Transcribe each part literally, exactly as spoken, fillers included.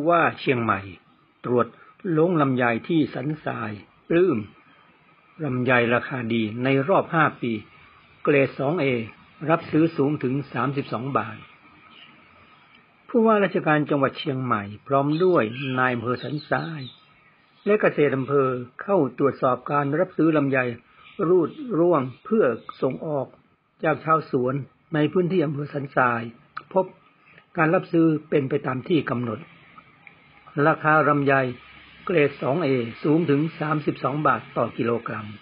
ว่าเชียงใหม่ตรวจลงลำไยที่สันทรายปลื้มลำไยราคาดีในรอบห้าปีเกรด สอง เอ รับซื้อสูงถึงสามสิบสองบาทผู้ว่าราชการจังหวัดเชียงใหม่พร้อมด้วยนายอำเภอสันทรายและเกษตรอำเภอเข้าตรวจสอบการรับซื้อลำไยรูดร่วงเพื่อส่งออกจากชาวสวนในพื้นที่อำเภอสันทรายพบการรับซื้อเป็นไปตามที่กำหนดราคาลำไยเกรด สอง เอ สูงถึงสามสิบสองบาทต่อกิโลกรัม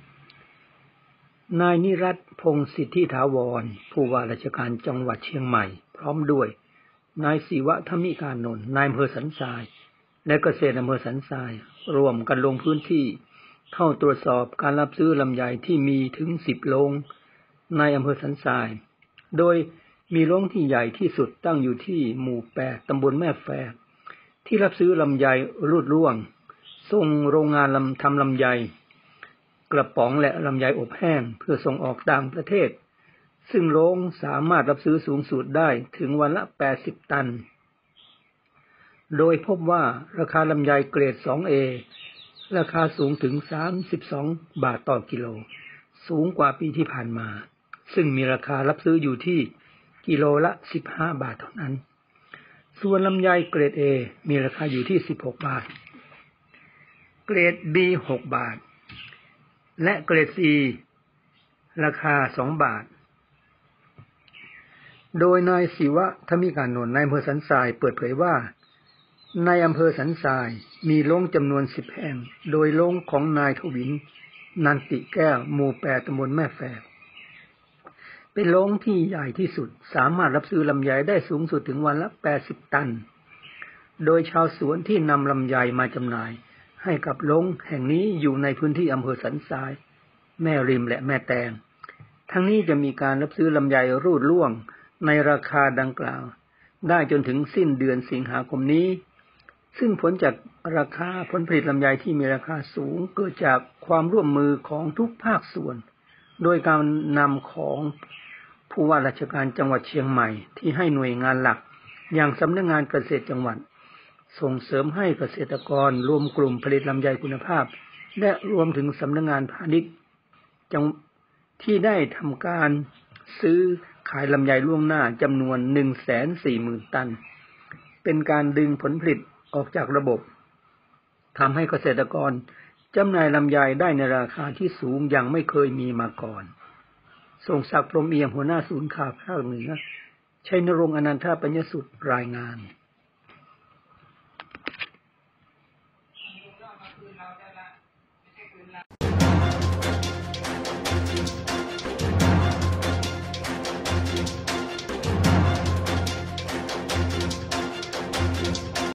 นายนิรัตน์พงษ์สิทธิถาวรผู้ว่าราชการจังหวัดเชียงใหม่พร้อมด้วยนายศิวะธมิกานนท์นายอำเภอสันทรายและเกษตรอำเภอสันทรายร่วมกันลงพื้นที่เข้าตรวจสอบการรับซื้อลำไยที่มีถึงสิบโรงในอำเภอสันทรายโดยมีโรงที่ใหญ่ที่สุดตั้งอยู่ที่หมู่แปดตำบลแม่แฝกที่รับซื้อลำไยรูดร่วงส่งโรงงานลำทำลำไยกระป๋องและลำไยอบแห้งเพื่อส่งออกต่างประเทศซึ่งโรงสามารถรับซื้อสูงสุดได้ถึงวันละแปดสิบตันโดยพบว่าราคาลำไยเกรด สอง เอ ราคาสูงถึงสามสิบสองบาทต่อกิโลสูงกว่าปีที่ผ่านมาซึ่งมีราคารับซื้ออยู่ที่กิโลละสิบห้าบาทเท่านั้นส่วนลำไยเกรด A มีราคาอยู่ที่สิบหกบาทเกรด B หกบาทและเกรด C ราคาสองบาทโดยนายศิวะธมิกานนท์นายอำเภอสันทรายเปิดเผยว่าในอำเภอสันทรายมีโรงจำนวนสิบแห่งโดยโรงของนายทวินนันติแก้วหมู่แปดตำบลแม่แฝกเป็นโรงที่ใหญ่ที่สุดสามารถรับซื้อลำไยได้สูงสุดถึงวันละแปดสิบตันโดยชาวสวนที่นำลำไยมาจำหน่ายให้กับโรงแห่งนี้อยู่ในพื้นที่อำเภอสันทรายแม่ริมและแม่แตงทั้งนี้จะมีการรับซื้อลำไยรูดร่วงในราคาดังกล่าวได้จนถึงสิ้นเดือนสิงหาคมนี้ซึ่งผลจากราคาผลผลิตลำไยที่มีราคาสูงเกิดจากความร่วมมือของทุกภาคส่วนโดยการนำของผู้ว่าราชการจังหวัดเชียงใหม่ที่ให้หน่วยงานหลักอย่างสำนักงานเกษตรจังหวัดส่งเสริมให้เกษตรกรรวมกลุ่มผลิตลำไยคุณภาพและรวมถึงสำนักงานพาณิชย์ที่ได้ทำการซื้อขายลำไยล่วงหน้าจำนวน หนึ่งแสนสี่หมื่น ตันเป็นการดึงผลผลิตออกจากระบบทำให้เกษตรกรจำหน่ายลำไยได้ในราคาที่สูงอย่างไม่เคยมีมาก่อนทรงศักดิ์พรหมเอี่ยมหัวหน้าศูนย์ข่าวภาคเหนือชัยนรงค์อนันทปัญญสุทธิ์รายงาน